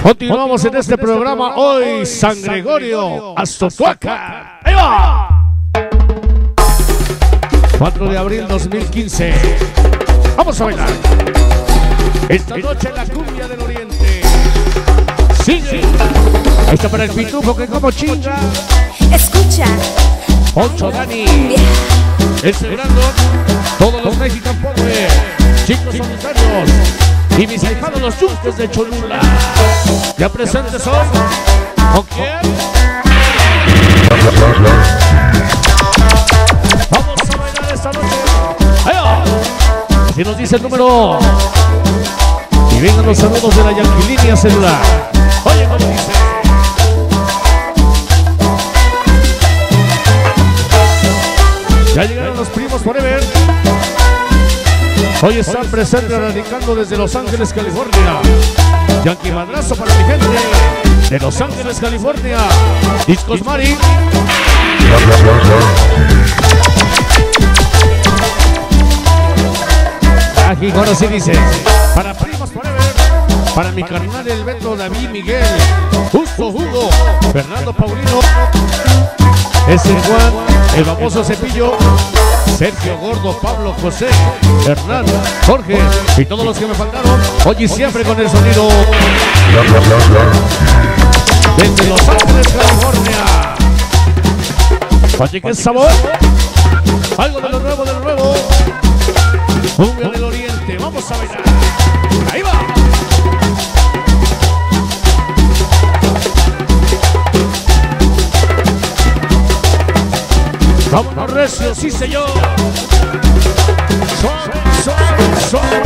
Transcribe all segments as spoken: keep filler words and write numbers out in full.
Continuamos en este programa hoy, San Gregorio, Azotuaca. ¡Ahí va! cuatro de abril dos mil quince. Vamos a bailar. Esta noche la cumbia del oriente. Sigue. Ahí está para el pitufo que como chinga. Escucha. Poncho Dani. Ese grande. Todos los mexicanos pobres. Chicos solitarios. Y mis ahijados los yunques de Cholula. Ya presentes hoy. ¿Con quién? Vamos a bailar esta noche. ¡Ahí va! Así nos dice el número. Y vengan los saludos de la Yanquilínea celular. Oye, ¿cómo dice? Ya llegaron los primos forever. Hoy están presentes radicando desde Los Ángeles, California. Yankee Madrazo para mi gente de Los Ángeles, California. Discos Mari. Aquí ahora sí dice. Para primos forever. Para mi carnal el Beto, David, Miguel, Justo, Hugo, Fernando Paulino, ese Juan, el famoso Cepillo, Sergio Gordo, Pablo, José, Hernán, Jorge y todos los que me faltaron. Hoy y siempre con el sonido desde Los Ángeles, California. Así que es sabor, algo de lo nuevo, de lo nuevo. Cumbia del Oriente, vamos a bailar. Ahí va. Vámonos recio, sí señor. Suave, suave, suave.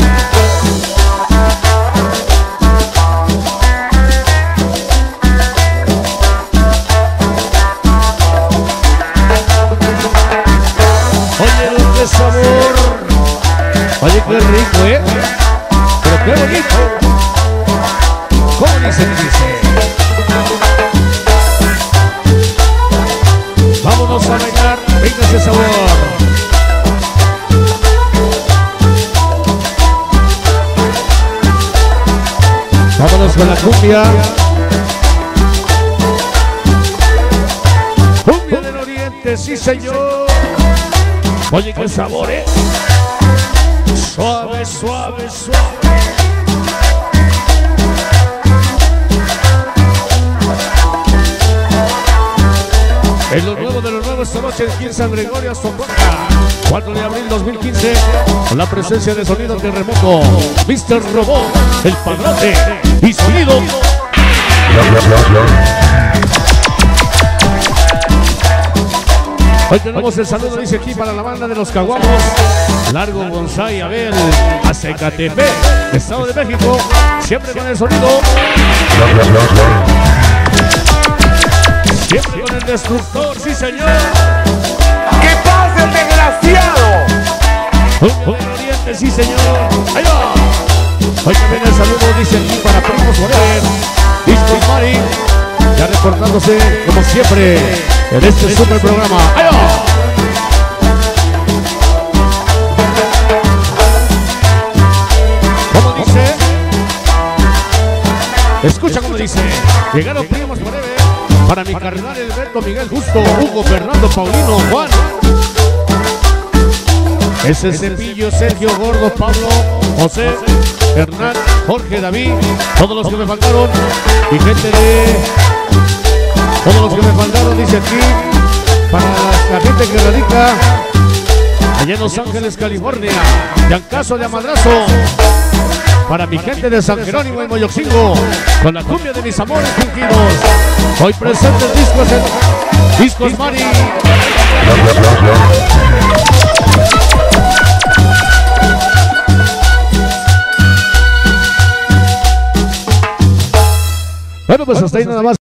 Oye, qué sabor. Oye, qué rico, ¿eh? Pero qué bonito. ¿Cómo dice? Dice. Vámonos a bailar. Venga ese sabor. Vámonos con la cumbia. Cumbia del Oriente, sí señor. Oye, qué sabor, ¿eh? Suave, suave, suave. Es lo nuevo de lo nuevo esta noche aquí en San Gregorio, Azotuaca. cuatro de abril dos mil quince, con la presencia de Sonido Terremoto, mister Robot, El Padrote y Sonido. Hoy tenemos el saludo, dice aquí, para la banda de los Caguamos, Largo, González, Abel, Acecatepec, Estado de México, siempre con el sonido. Siempre con el destructor, sí señor. ¡Que pase el desgraciado! Un buen oriente, sí señor. Ahí va. Hoy también el saludo, dice aquí, para Primos Forever, Discos Mari, ya reportándose como siempre en este super programa. Ahí va. ¿Cómo dice? Escucha cómo dice. Llegaron Primos Forever. Para mi carnal el Beto, Miguel, Justo, Hugo, Fernando, Paulino, Juan. Ese Cepillo, Sergio, Gordo, Pablo, José, Hernán, Jorge, David, todos los que me faltaron. Y gente de... Todos los que me faltaron, dice aquí. Para la gente que radica allá en Los Ángeles, California. Yancazo de Amadrazo. Para mi gente de San Jerónimo y Moyoxingo, con la cumbia de mis amores fingidos. Hoy presentes discos en Discos Mari. Bueno, pues hasta ahí nada más.